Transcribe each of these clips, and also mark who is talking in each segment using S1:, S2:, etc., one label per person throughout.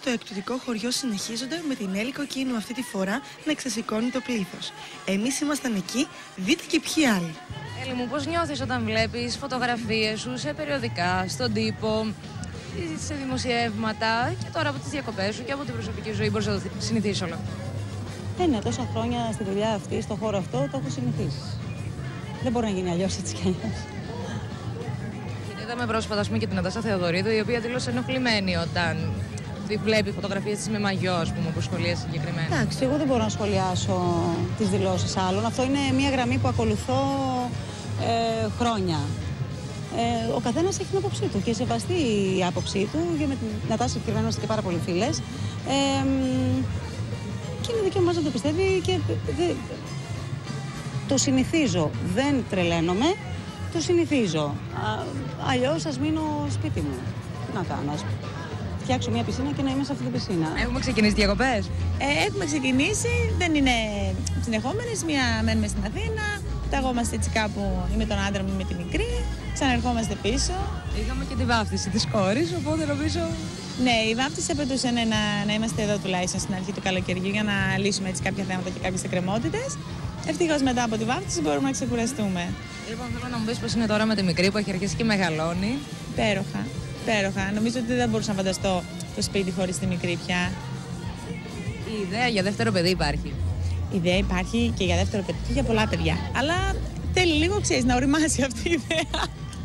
S1: στο εκπτωτικό χωριό συνεχίζονται, με την Έλλη Κοκκίνου αυτή τη φορά να ξεσηκώνει το πλήθος. Εμείς ήμασταν εκεί, δείτε και ποιοι άλλοι.
S2: Έλλη μου, πώς νιώθεις όταν βλέπεις φωτογραφίες σου σε περιοδικά, στον τύπο, σε δημοσιεύματα και τώρα από τις διακοπές σου και από την προσωπική ζωή μπορείς να το συνηθίσεις όλο?
S3: Ναι, τόσα χρόνια στη δουλειά αυτή, στον χώρο αυτό, το έχω συνηθίσει. Δεν μπορεί να γίνει αλλιώς έτσι κι αλλιώς.
S2: Είδαμε πρόσφατα και την Νατάσα Θεοδωρίδου, η οποία δήλωσε ενοχλημένη όταν βλέπει φωτογραφίες της με μαγιό, ας πούμε, που σχολίασε συγκεκριμένα.
S3: Εντάξει, εγώ δεν μπορώ να σχολιάσω τις δηλώσεις άλλων. Αυτό είναι μια γραμμή που ακολουθώ χρόνια. Ο καθένας έχει την άποψή του και σεβαστεί η άποψή του. Και με την Νατάσα συγκεκριμένα είμαστε και πάρα πολλοί φίλες. Και είναι δικαίωμά να το πιστεύει και το συνηθίζω. Δεν τρελαίνομαι, το συνηθίζω. Αλλιώς ας μείνω σπίτι μου. Τι να κάνω, ας φτιάξω μια πισίνα και να είμαι σε αυτή την πισίνα.
S2: Έχουμε ξεκινήσει διακοπές.
S4: Έχουμε ξεκινήσει, δεν είναι συνεχόμενες. Μία μένουμε στην Αθήνα, ταγόμαστε έτσι κάπου ή με τον άντρα μου ή με τη μικρή, ξαναρχόμαστε πίσω.
S2: Είχαμε και τη βάφτιση της κόρης, οπότε νομίζω.
S4: Ναι, η βάφτιση απαιτούσε να είμαστε εδώ τουλάχιστον στην αρχή του καλοκαιριού για να λύσουμε έτσι κάποια θέματα και κάποιες εκκρεμότητες. Ευτυχώς μετά από τη βάφτιση μπορούμε να ξεκουραστούμε.
S2: Λοιπόν, θέλω να μου πεις πώς είναι τώρα με τη μικρή που έχει αρχίσει και μεγαλώνει.
S4: Υπέροχα. Υπέροχα. Νομίζω ότι δεν μπορούσα να φανταστώ το σπίτι χωρίς τη μικρή πια.
S2: Η ιδέα για δεύτερο παιδί υπάρχει.
S4: Η ιδέα υπάρχει και για δεύτερο παιδί και για πολλά παιδιά. Αλλά θέλει λίγο, ξέρεις, να οριμάσει αυτή η ιδέα.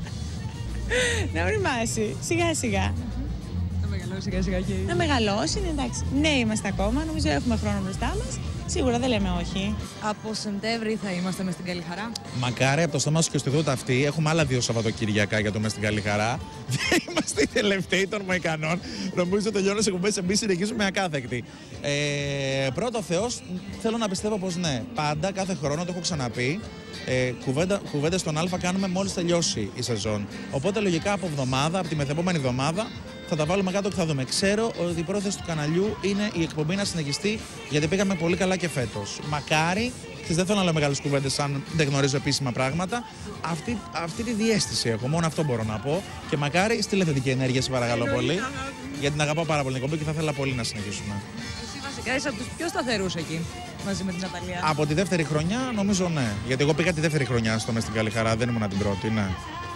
S4: Να οριμάσει. Σιγά σιγά.
S2: Να μεγαλώσει σιγά σιγά και.
S4: Να μεγαλώσει, εντάξει. Ναι, είμαστε ακόμα. Νομίζω έχουμε χρόνο μπροστά μας. Σίγουρα δεν λέμε όχι.
S2: Από Σεπτέμβρη θα είμαστε μες στην Καλή Χαρά.
S5: Μακάρι από το στόμα σου και στη δούτα αυτή. Έχουμε άλλα 2 Σαββατοκυριακά για το μες στην Καλή Χαρά. Δεν είμαστε οι τελευταίοι των Μοϊκανών. Νομίζω τελειώνω σε εκπομπές. Εμείς συνεχίζουμε ακάθεκτοι. Πρώτο Θεός, θέλω να πιστεύω πως ναι. Πάντα, κάθε χρόνο, το έχω ξαναπεί. Κουβέντες στον Α κάνουμε μόλις τελειώσει η σεζόν. Οπότε λογικά από εβδομάδα, από τη μεθεπόμενη εβδομάδα, θα τα βάλουμε κάτω και θα δούμε. Ξέρω ότι η πρόθεση του καναλιού είναι η εκπομπή να συνεχιστεί, γιατί πήγαμε πολύ καλά και φέτος. Μακάρι, δεν θέλω να λέω μεγάλες κουβέντες αν δεν γνωρίζω επίσημα πράγματα. Αυτή τη διαίσθηση έχω, μόνο αυτό μπορώ να πω. Και μακάρι στείλε θετική ενέργεια, σε παρακαλώ πολύ. Γιατί την αγαπάω πάρα πολύ την εκπομπή και θα ήθελα πολύ να συνεχίσουμε.
S2: Εσύ βασικά είσαι από τους πιο σταθερούς εκεί, μαζί με την Ναταλία.
S5: Από τη δεύτερη χρονιά νομίζω ναι. Γιατί εγώ πήγα τη δεύτερη χρονιά στο Μες στην Καλή Χαρά, δεν ήμουν την πρώτη, ναι.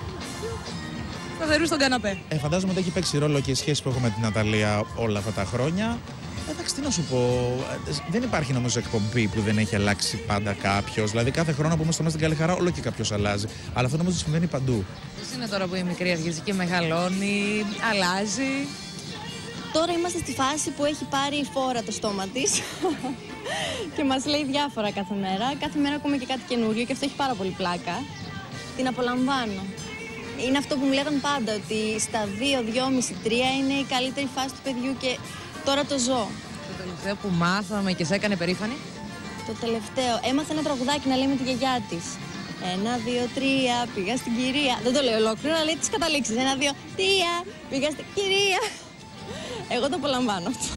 S2: Σταθερούς στον καναπέ.
S5: Φαντάζομαι ότι έχει παίξει ρόλο και η σχέση που έχω με την Ναταλία όλα αυτά τα χρόνια. Εντάξει, τι να σου πω. Δεν υπάρχει νομίζω εκπομπή που δεν έχει αλλάξει πάντα κάποιος. Δηλαδή, κάθε χρόνο που είμαι στο Μες στην Καλή Χαρά, όλο και κάποιος αλλάζει. Αλλά αυτό νομίζω συμβαίνει παντού.
S2: Πώς είναι τώρα που η μικρή αρχίζει και μεγαλώνει, αλλάζει?
S6: Τώρα είμαστε στη φάση που έχει πάρει φόρα το στόμα της και μας λέει διάφορα κάθε μέρα. Κάθε μέρα ακούμε και κάτι καινούριο και αυτό έχει πάρα πολύ πλάκα. Την απολαμβάνω. Είναι αυτό που μου λέγαν πάντα, ότι στα 2, 2,5, 3 είναι η καλύτερη φάση του παιδιού και τώρα το ζω.
S2: Το τελευταίο που μάθαμε και σε έκανε περήφανη?
S6: Το τελευταίο, έμαθα ένα τραγουδάκι να λέει με τη γιαγιά της. 1, 2, 3, πήγα στην κυρία. Δεν το λέει ολόκληρο, αλλά λέει τις καταλήξεις. 1, 2, 3, πήγα στην κυρία. Εγώ το απολαμβάνω αυτό.